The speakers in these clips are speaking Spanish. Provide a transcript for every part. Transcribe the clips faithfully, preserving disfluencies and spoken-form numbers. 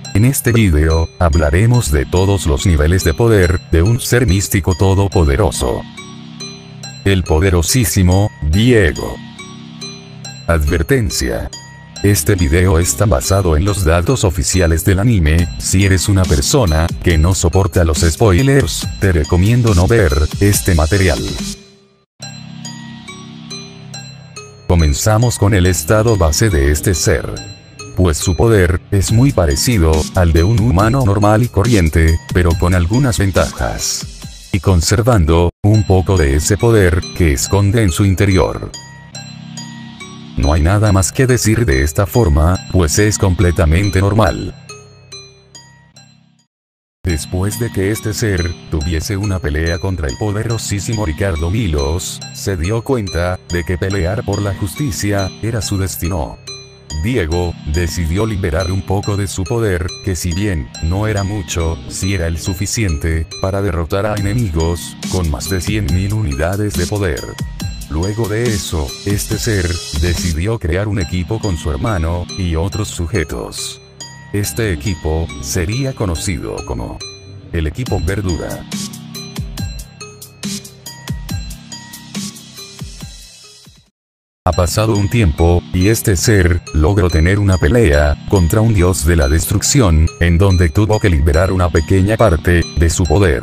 En este video, hablaremos de todos los niveles de poder, de un ser místico todopoderoso. El poderosísimo, Diego. Advertencia. Este video está basado en los datos oficiales del anime. Si eres una persona que no soporta los spoilers, te recomiendo no ver este material. Comenzamos con el estado base de este ser. Pues su poder es muy parecido al de un humano normal y corriente, pero con algunas ventajas. Y conservando un poco de ese poder que esconde en su interior. No hay nada más que decir de esta forma, pues es completamente normal. Después de que este ser tuviese una pelea contra el poderosísimo Ricardo Milos, se dio cuenta de que pelear por la justicia era su destino. Diego decidió liberar un poco de su poder, que si bien no era mucho, sí era el suficiente para derrotar a enemigos con más de cien mil unidades de poder. Luego de eso, este ser decidió crear un equipo con su hermano y otros sujetos. Este equipo sería conocido como el equipo Verdura. Ha pasado un tiempo, y este ser logró tener una pelea contra un dios de la destrucción, en donde tuvo que liberar una pequeña parte de su poder.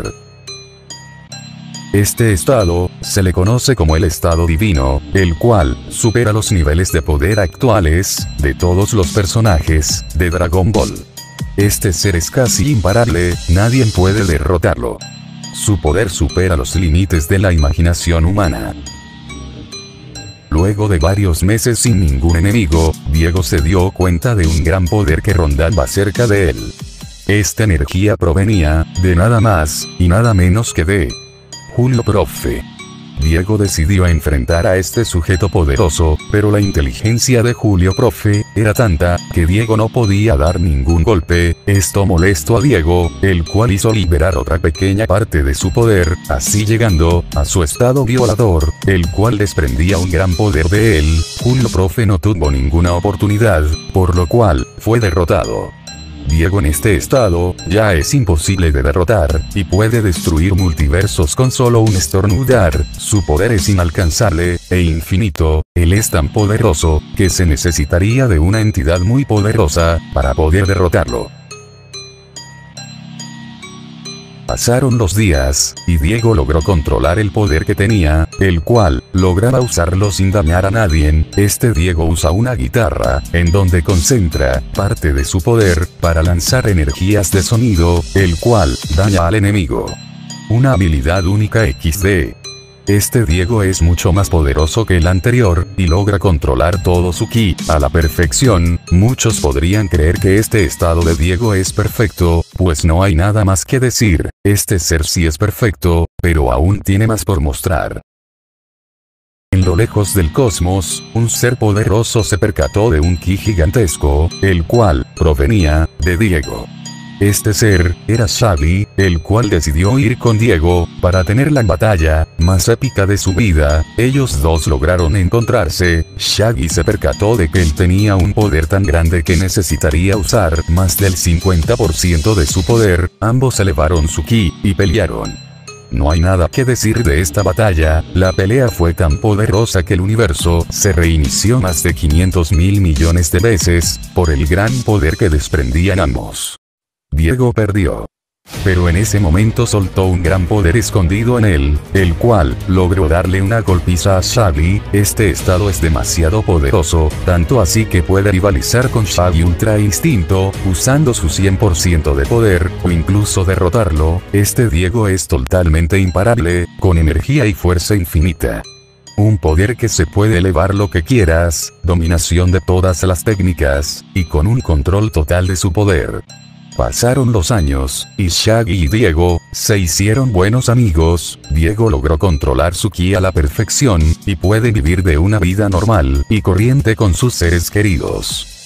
Este estado se le conoce como el estado divino, el cual supera los niveles de poder actuales de todos los personajes de Dragon Ball. Este ser es casi imparable, nadie puede derrotarlo. Su poder supera los límites de la imaginación humana. Luego de varios meses sin ningún enemigo, Diego se dio cuenta de un gran poder que rondaba cerca de él. Esta energía provenía de nada más y nada menos que de Julio Profe. Diego decidió enfrentar a este sujeto poderoso, pero la inteligencia de Julio Profe era tanta que Diego no podía dar ningún golpe. Esto molestó a Diego, el cual hizo liberar otra pequeña parte de su poder, así llegando a su estado violador, el cual desprendía un gran poder de él. Julio Profe no tuvo ninguna oportunidad, por lo cual fue derrotado. Diego en este estado, ya es imposible de derrotar, y puede destruir multiversos con solo un estornudar. Su poder es inalcanzable, e infinito. Él es tan poderoso, que se necesitaría de una entidad muy poderosa, para poder derrotarlo. Pasaron los días, y Diego logró controlar el poder que tenía, el cual lograba usarlo sin dañar a nadie. Este Diego usa una guitarra, en donde concentra parte de su poder, para lanzar energías de sonido, el cual daña al enemigo. Una habilidad única equis de. Este Diego es mucho más poderoso que el anterior, y logra controlar todo su ki a la perfección. Muchos podrían creer que este estado de Diego es perfecto, pues no hay nada más que decir. Este ser sí es perfecto, pero aún tiene más por mostrar. En lo lejos del cosmos, un ser poderoso se percató de un ki gigantesco, el cual provenía de Diego. Este ser era Shaggy, el cual decidió ir con Diego para tener la batalla más épica de su vida. Ellos dos lograron encontrarse. Shaggy se percató de que él tenía un poder tan grande que necesitaría usar más del cincuenta por ciento de su poder. Ambos elevaron su ki y pelearon. No hay nada que decir de esta batalla. La pelea fue tan poderosa que el universo se reinició más de quinientos mil millones de veces por el gran poder que desprendían ambos. Diego perdió. Pero en ese momento soltó un gran poder escondido en él, el cual logró darle una golpiza a Shaggy. Este estado es demasiado poderoso, tanto así que puede rivalizar con Shaggy Ultra Instinto, usando su cien por ciento de poder, o incluso derrotarlo. Este Diego es totalmente imparable, con energía y fuerza infinita. Un poder que se puede elevar lo que quieras, dominación de todas las técnicas, y con un control total de su poder. Pasaron los años, y Shaggy y Diego se hicieron buenos amigos. Diego logró controlar su ki a la perfección, y puede vivir de una vida normal y corriente con sus seres queridos.